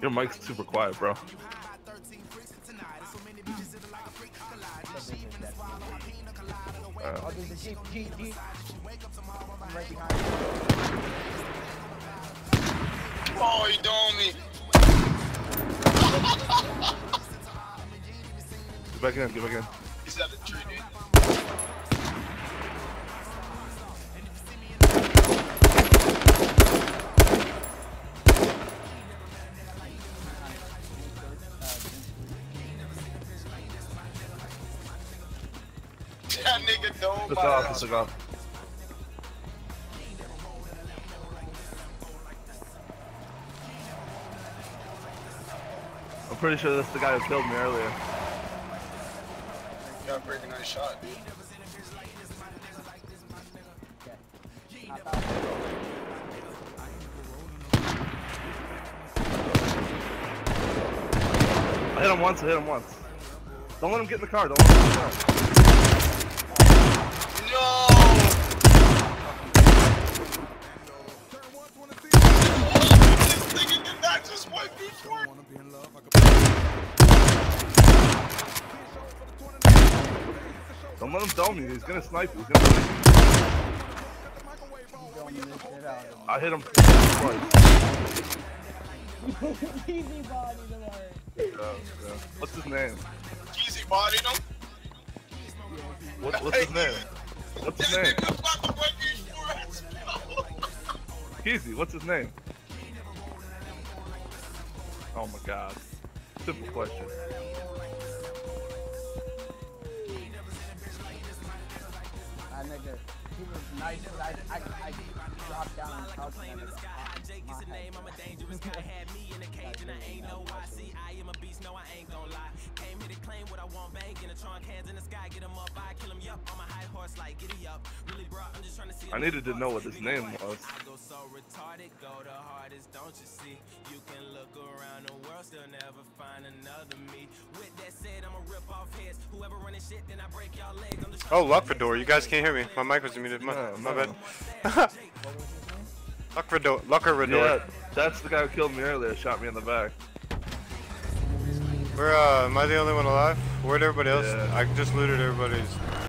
Your mic's super quiet, bro. Oh, there's a Jeep. I'm right behind you. Oh, he doing me. Get back in, get back in. He's at the tree, dude. That nigga don't Took off, took off. I'm pretty sure that's the guy who killed me earlier. Got a pretty nice shot, dude. I hit him once, Don't let him get in the car, don't let him get in the car. No! This nigga did not just wipe me for it. Don't let him dome you, he's gonna snipe you, I hit him twice. Easy body tomorrow. What's his name? KEEZY bodied him. What's his name? What's his name? KEEZY, what's his name? Oh my god. Simple question. Nigga, he was nice, but I dropped down and crouched and I I'm a dangerous guy, had me in a cage and I ain't no why. See, I am a beast, no I ain't gon' lie. Came here to claim what I want, bang in the trunk, hands in the sky, get him up, I kill him, yup, on my high horse like giddy up. Really bro, I'm just trying to see. I needed to know what his name was. I go so retarded, go the hardest, don't you see? You can look around the world, still never find another me. With that said, I'ma rip off heads. Whoever running shit, then I break y'all legs. I'm just Oh, Luckfador, you guys can't hear me. My mic was muted. My bad. Luckfador. Yeah, that's the guy who killed me earlier, shot me in the back. Am I the only one alive? Where'd everybody else? Yeah. I just looted everybody's